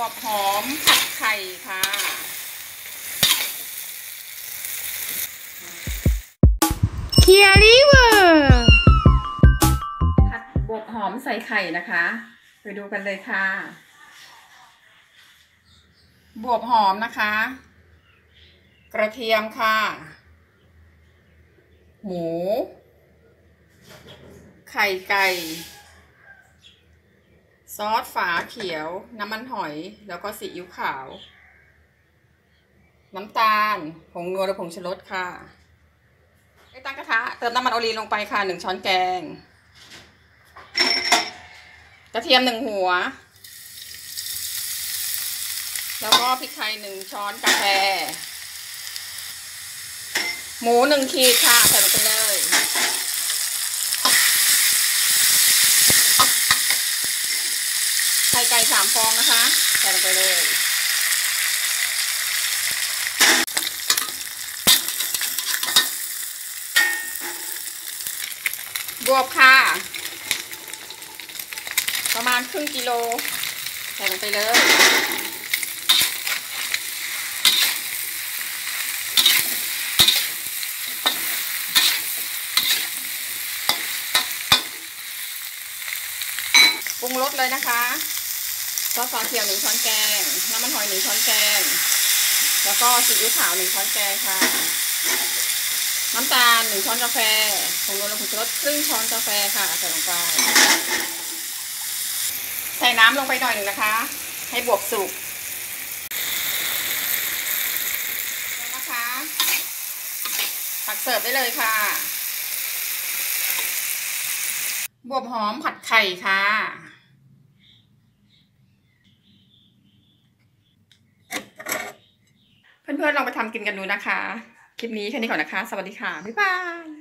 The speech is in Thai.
วบหอมผัดไข่ค่ะเคียริเวอร์ผัดบวบหอมใส่ไข่นะคะไปดูกันเลยค่ะบวบหอมนะคะกระเทียมค่ะหมูไข่ไก่ซอสฝาเขียวน้ำมันหอยแล้วก็ซีอิ๊วขาวน้ำตาลผงนัวหรือผงชูรสค่ะตั้งกระทะเติมน้ำมันโอลีฟลงไปค่ะ1 ช้อนแกงกระเทียม1 หัวแล้วก็พริกไทย1 ช้อนกาแฟหมู1 ขีดค่ะใส่ลงไปเลยไข่ไก่3 ฟองนะคะใส่ลงไปเลยบวบค่ะประมาณครึ่งกิโลใส่ลงไปเลยปรุงรสเลยนะคะซอสฝาเขียว1 ช้อนแกงน้ำมันหอย1 ช้อนแกงแล้วก็ซีอิ๊วขาว1 ช้อนแกงค่ะน้ำตาล1 ช้อนกาแฟผงนัวและผงชูรสครึ่ง ช้อนกาแฟค่ะใส่ลงไปใส่น้ำลงไปหน่อยหนึ่งนะคะให้บวบสุกนะคะตักเสิร์ฟได้เลยค่ะบวบหอมผัดไข่ค่ะเพื่อนๆลองไปทำกินกันดูนะคะคลิปนี้แค่นี้ก่อนนะคะสวัสดีค่ะบ๊ายบาย